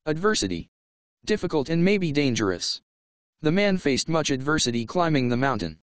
Adversity. Difficult and maybe dangerous. The man faced much adversity climbing the mountain.